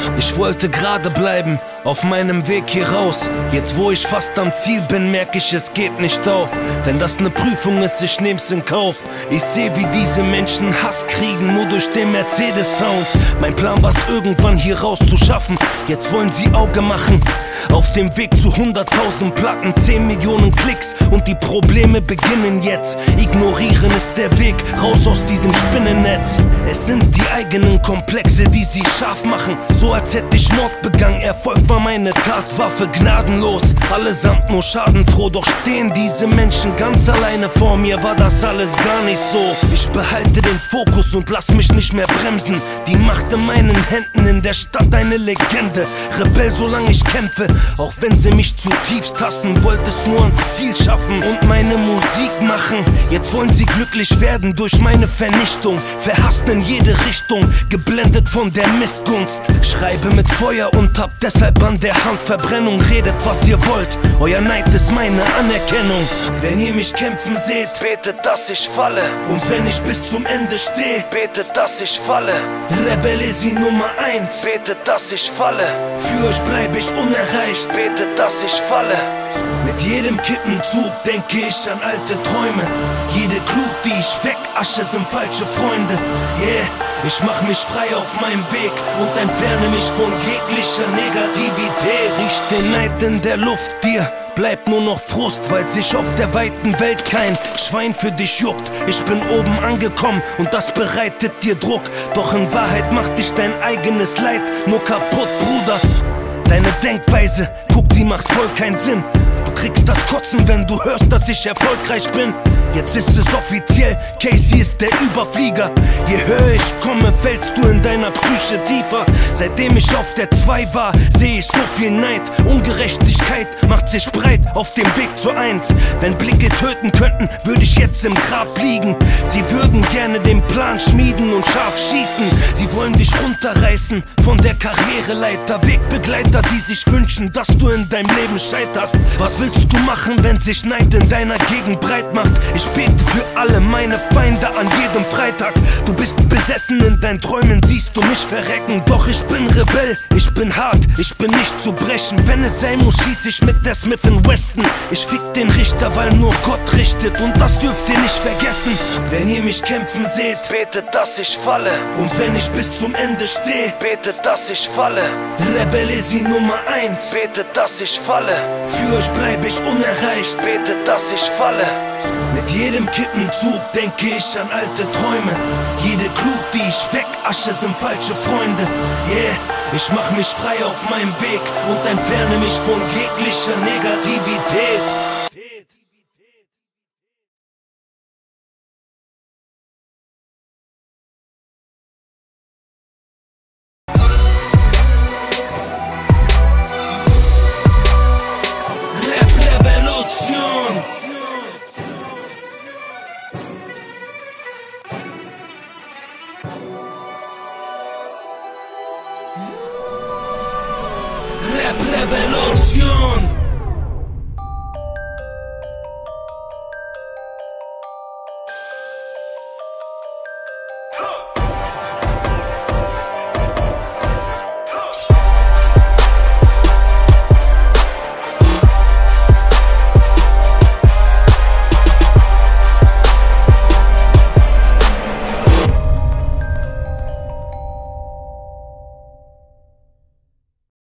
Ich wollte gerade bleiben, auf meinem Weg hier raus. Jetzt wo ich fast am Ziel bin, merke ich, es geht nicht auf. Wenn das ne Prüfung ist, ich nehm's in Kauf. Ich seh, wie diese Menschen Hass kriegen, nur durch den Mercedes-Sound. Mein Plan war's irgendwann hier raus zu schaffen. Jetzt wollen sie Auge machen. Auf dem Weg zu 100.000 Platten, 10 Millionen Klicks und die Probleme beginnen jetzt. Ignorieren ist der Weg raus aus diesem Spinnennetz. Es sind die eigenen Komplexe, die sie scharf machen. So als hätte ich Mord begangen, Erfolg war meine Tatwaffe, gnadenlos. Allesamt nur schadenfroh, doch stehen diese Menschen ganz alleine vor mir. War das alles gar nicht so. Ich behalte den Fokus und lass mich nicht mehr bremsen. Die Macht in meinen Händen, in der Stadt eine Legende. Rebell, solange ich kämpfe, auch wenn sie mich zutiefst hassen. Wollte es nur ans Ziel schaffen und meine Musik machen. Jetzt wollen sie glücklich werden durch meine Vernichtung. Verhasst in jede Richtung, geblendet von der Missgunst. Schreibe mit Feuer und hab deshalb an der Hand Verbrennung. Redet was ihr wollt, euer Neid ist meine Anerkennung. Wenn ihr mich kämpfen seht, betet, dass ich falle. Und wenn ich bis zum Ende stehe, betet, dass ich falle. Rebellesi Nummer 1, betet, dass ich falle. Für euch bleib ich unerreicht, betet, dass ich falle. Mit jedem Kippenzug denke ich an alte Träume. Jede Glut, die ich weg, Asche sind falsche Freunde. Yeah, ich mach mich frei auf meinem Weg und entferne mich von jeglicher Negativität. Riech den Neid in der Luft, dir bleibt nur noch Frust, weil sich auf der weiten Welt kein Schwein für dich juckt. Ich bin oben angekommen und das bereitet dir Druck. Doch in Wahrheit macht dich dein eigenes Leid nur kaputt, Bruder. Deine Denkweise, guck, sie macht voll keinen Sinn. Du kriegst das Kotzen, wenn du hörst, dass ich erfolgreich bin. Jetzt ist es offiziell, Casey ist der Überflieger. Je höher ich komme, fällst du in deiner Psyche tiefer. Seitdem ich auf der 2 war, sehe ich so viel Neid. Ungerechtigkeit macht sich breit auf dem Weg zur 1. Wenn Blicke töten könnten, würde ich jetzt im Grab liegen. Sie würden gerne den Plan schmieden und scharf schießen. Sie wollen dich runterreißen von der Karriereleiter. Wegbegleiter, die sich wünschen, dass du in deinem Leben scheiterst. Was willst du machen, wenn sich Neid in deiner Gegend breit macht? Ich bete für alle meine Feinde an jedem Freitag. Du bist besessen, in deinen Träumen siehst du mich verrecken. Doch ich bin Rebell, ich bin hart, ich bin nicht zu brechen. Wenn es sein muss, schieß ich mit der Smith & Weston. Ich fick den Richter, weil nur Gott richtet und das dürft ihr nicht vergessen. Wenn ihr mich kämpfen seht, betet, dass ich falle. Und wenn ich bis zum Ende stehe, betet, dass ich falle. Rebellesi Nummer 1, betet, dass ich falle. Für euch bleib ich unerreicht, betet, dass ich falle. Mit jedem Kippenzug denke ich an alte Träume. Jede Glut, die ich weg, Asche sind falsche Freunde. Yeah, ich mach mich frei auf meinem Weg und entferne mich von jeglicher Negativität. Rap Revolution.